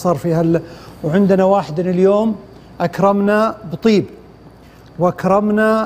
صار فيها وعندنا واحد اليوم أكرمنا بطيب وأكرمنا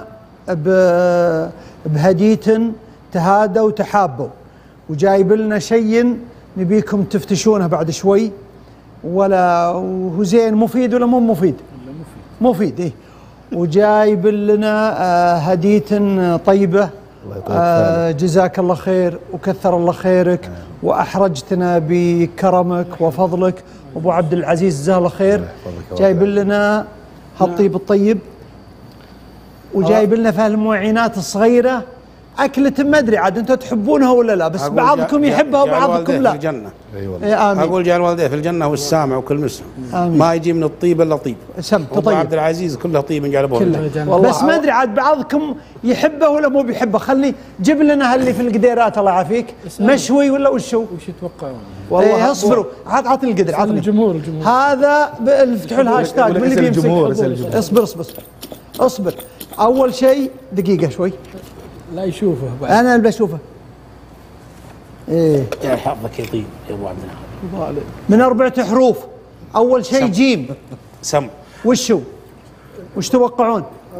بهدية تهادوا وتحابوا، وجايب لنا شيء نبيكم تفتشونه بعد شوي. ولا هو زين مفيد ولا مو مفيد؟ مفيد إيه. وجايب لنا هدية طيبة. جزاك الله خير وكثر الله خيرك وأحرجتنا بكرمك وفضلك. أبو عبد العزيز جزاه الله خير جايب لنا هالطيب الطيب، وجايب لنا في المعينات الصغيرة أكلة ما أدري عاد أنتم تحبونها ولا لا، بس بعضكم يحبها وبعضكم لا. في الجنة. إيه آمين. أقول جعل والديه في الجنة والسامع وكل مسلم آمين. ما يجي من الطيب إلا طيب. أبو عبد العزيز كله طيب جعل والديه، بس ما أدري عاد بعضكم يحبه ولا مو بيحبه. خلي جيب لنا اللي في القديرات الله يعافيك، مشوي ولا وشو؟ وش يتوقعون؟ والله اصبروا، عطني القدر، عطني الجمهور هذا. افتحوا الهاشتاج من اللي بيمسك. اصبر اصبر. اول شيء دقيقة شوي لا يشوفه بعد. انا اللي بشوفه. ايه يا حظك يطيب يا ابو عبد العال. من 4 حروف. اول شيء جيم. سم. وش توقعون؟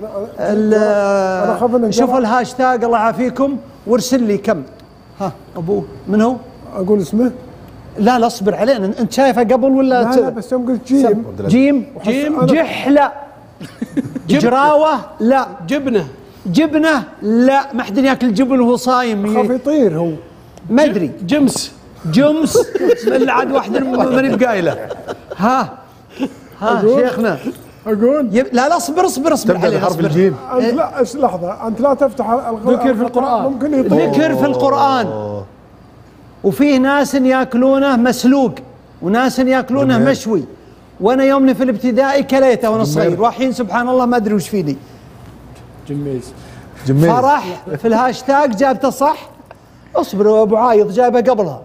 شوفوا الهاشتاج الله يعافيكم وارسل لي كم. ها ابوه من هو؟ اقول اسمه؟ لا اصبر علينا. انت شايفه قبل ولا؟ لا بس يوم قلت جيم جحله. جراوه لا. جبنه لا. ما حد ياكل جبن وهو صايم. خاف يطير هو. ما ادري. جمس اللي عاد واحد ماني بقايله. ها شيخنا اقول لا اصبر عليه. حرف الجيم. لا لحظه، انت لا تفتح ذكر في القرآن. ممكن يطير. ذكر في القرآن. وفيه ناس ياكلونه مسلوق وناس ياكلونه مشوي. وانا يومني في الابتدائي كليته وانا صغير، والحين سبحان الله ما ادري وش فيني. جميز. فرح في الهاشتاج جابته صح. اصبر ابو عايض جايبه قبلها.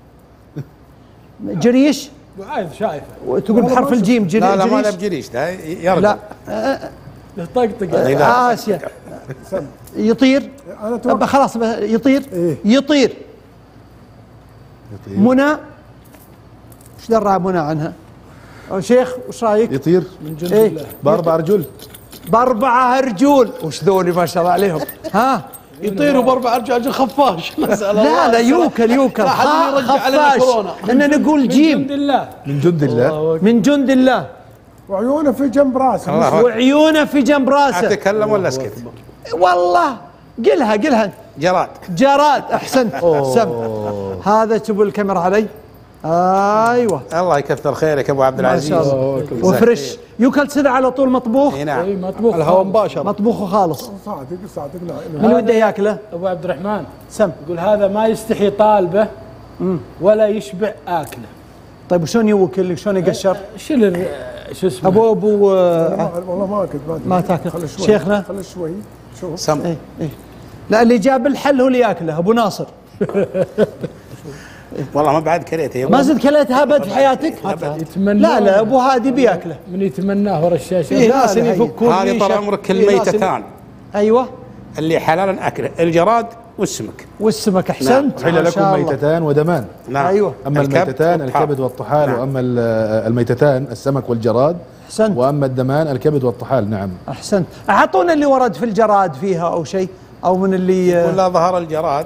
جريش ابو عايض شايفه وتقول بحرف الجيم. جريش. لا ما له بجريش ده يرقد. لا يطقطق. آسيا يطير. خلاص يطير. منى وش درى منى عنها؟ شيخ وش رايك؟ يطير من جند الله. باربع رجول. باربعة رجول. وش ذولي ما شاء الله عليهم. ها يطيروا باربع رجول خفاش. لا يوكل خفاش. ان نقول جيم. من جند الله. وعيونه في جنب راسه. اتكلم ولا اسكت؟ والله قلها. جراد. احسنت. هذا تبوا الكاميرا علي. ايوه الله يكثر خيرك ابو عبد العزيز. ما شاء الله. وفرش يوكل سلع على طول مطبوخ. نعم مطبوخ الهواء مباشر. مطبوخ خالص. صادق من وده ياكله؟ ابو عبد الرحمن سم. يقول هذا ما يستحي طالبه ولا يشبع اكله. طيب وشون يوكل؟ شلون يقشر؟ شو اسمه؟ ابو والله ما اكل. ما تاكل شيخنا؟ خلي شوي شوف سم. إيه. لا اللي جاب الحل هو اللي ياكله. ابو ناصر. والله ما بعد كليته. ما زلت كليتها ابد في حياتك؟ يتمنى. لا ابو هادي بياكله. من يتمناه ورا الشاشه. في ناس يفكون. هذه طال عمرك الميتتان. ايوه اللي حلالا اكله الجراد والسمك. احسنت. حل لكم ميتتان ودمان. نعم. ايوه. اما الميتتان الكبد والطحال. نعم. واما الميتتان السمك والجراد. احسنت. واما الدمان الكبد والطحال. نعم احسنت. اعطونا اللي ورد في الجراد فيها او شيء او من اللي ولا ظهر الجراد.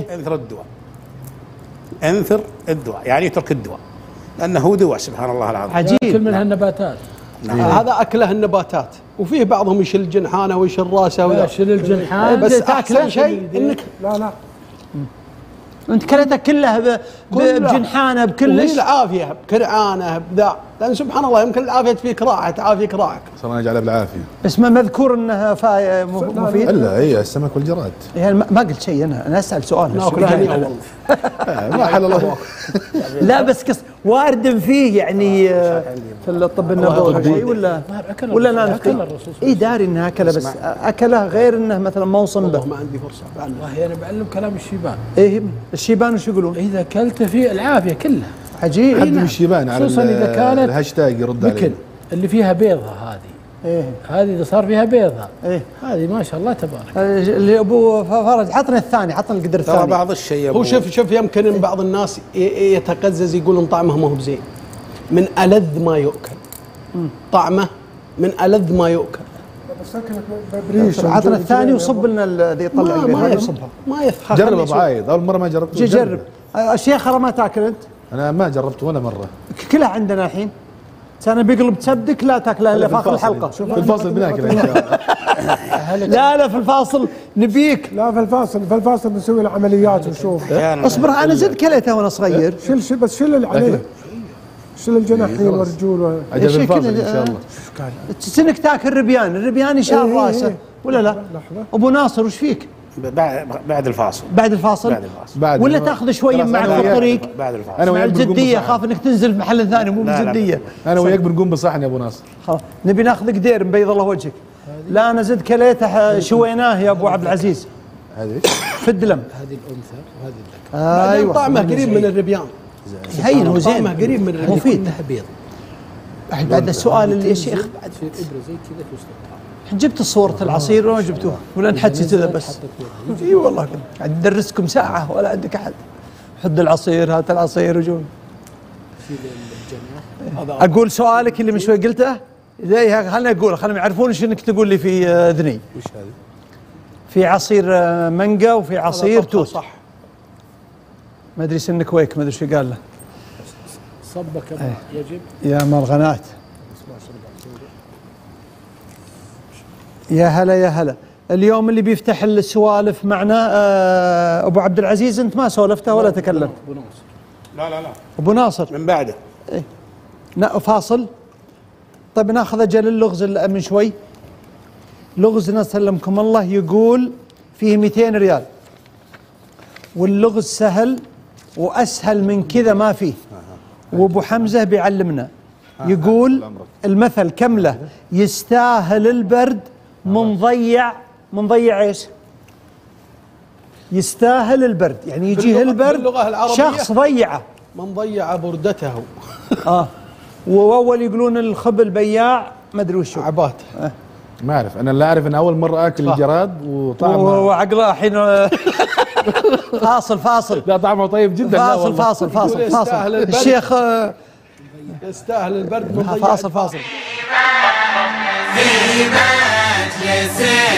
انثر الدواء يعني يترك الدواء لانه هو دواء سبحان الله العظيم. عجيب. ياكل منها النباتات. نعم. هذا اكله النباتات، وفيه بعضهم يشيل جنحانه ويشيل راسه يشيل الجنحان. بس احسن شيء انك لا انت كلتك كلها بجنحانه بكلش. العافيه بكرعانه بذا، لان سبحان الله يمكن العافيه تفيك راحه تعافيك راحك. صار الله يجعلها بالعافيه. بس ما مذكور انها مفيد. الا هي السمك والجراد. يعني ما قلت شيء. انا اسال سؤال. ما حل الله. لا بس وارد فيه يعني في الطب النبوي شيء ولا لا اي داري انها اكله، بس اكله غير انه مثلا موصم به. ما عندي فرصه. والله انا بعلم كلام الشيبان. ايه الشيبان وش يقولون؟ اذا اكلته فيه العافيه كلها. عجيب. حد من الشيبان على خصوصا اذا كانت الهاشتاج يرد عليه. اللي فيها بيضها هذه. ايه هذه اذا صار فيها بيضها. ايه هذه ما شاء الله تبارك. اللي ابو فرج عطنا الثاني، عطنا القدر الثاني. ترى بعض الشيء هو شوف يمكن بعض الناس يتقزز يقولون طعمه ما هو بزين، من ألذ ما يؤكل. طعمه من ألذ ما يؤكل. عطنا الثاني وصب لنا الذي يطلع ما يفخر. جرب ابو عايد، اول مره ما جربته. جرب. الشيخ ما تاكل انت؟ انا ما جربت ولا مره. كلها عندنا الحين. انا بيقلب تسبك لا تاكلها الا في اخر الحلقه. في الفاصل بناكلها ان شاء الله. لا في الفاصل نبيك. لا في الفاصل بنسوي له عمليات ونشوف. اصبر انا زد كليته وانا صغير. شيل بس شيل اللي عليه. شيل الجناحين والرجول. اجل في الفاصل ان شاء الله. سنك تاكل الربيان يشال راسه ولا لا؟ ابو ناصر وش فيك؟ بعد الفاصل. بعد الفاصل ولا تاخذ شويه معك في الطريق؟ بعد الفاصل. انا وياك الجديه خاف انك تنزل في محل ثاني مو بجديه. انا وياك بنقوم بصحن يا ابو ناصر. خلاص نبي ناخذ قدير مبيض الله وجهك. لا انا زد كليته شويناه يا ابو عبد العزيز. هذه في الدلم. هذه الانثى وهذه الذكر. ايوه طعمه قريب من الربيان. هين هو زين. طعمه قريب من الربيان. مفيد. بيض. بعد السؤال اللي يا شيخ بعد في ابره زي كذا في وسط الطعام. جبت صورة العصير ولا جبتوها ولا نحكي كذا بس؟ اي والله قاعد ندرسكم ساعة ولا عندك أحد. حد العصير هات العصير وجون. أقول سؤالك اللي من شوي قلته زي خليني أقوله خليهم يعرفون ايش انك تقول لي في اذني. وش هذه؟ في عصير مانجا وفي عصير توت. صح. ما ادري سنك ويك ما ادري ايش قال له. صبك يجب. يا مرغنات. يا هلا يا هلا. اليوم اللي بيفتح السوالف معنا ابو عبد العزيز. انت ما سولفته ولا تكلمت؟ ابو ناصر. لا ابو ناصر من بعده. ايه فاصل. طيب ناخذ اجل اللغز من شوي. لغزنا سلمكم الله يقول فيه 200 ريال واللغز سهل واسهل من كذا ما فيه. وابو حمزه بيعلمنا يقول المثل كمله يستاهل البرد من ضيع ايش؟ يستاهل البرد يعني يجيه البرد شخص ضيعه. من ضيع بردته. واول يقولون الخبل بياع ما ادري وش عبات. ما اعرف. انا اللي اعرف ان اول مره اكل الجراد وطعمه وعقله الحين فاصل. لا طعمه طيب جدا. فاصل الشيخ يستاهل البرد من فاصل. في مجلس